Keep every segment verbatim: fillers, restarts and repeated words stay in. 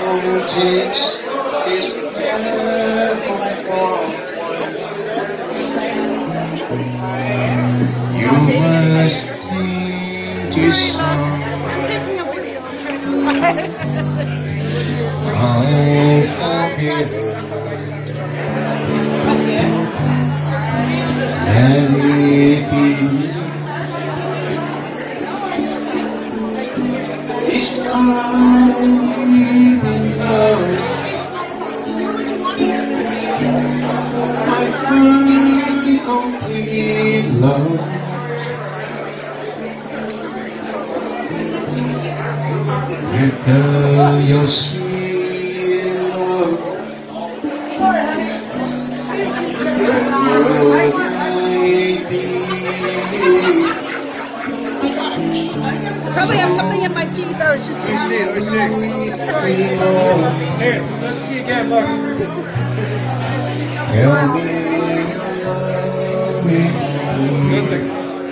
takes this careful form. You must think this song. I'll forgive and it be this time in love. My first complete love. Return your sweet love. Probably have something in my teeth though. It's just Let me see, let me see. Here, let's see again, look. Tell me you love me. Good thing.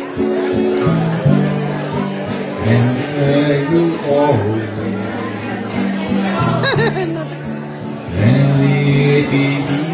And where you always. Let it be.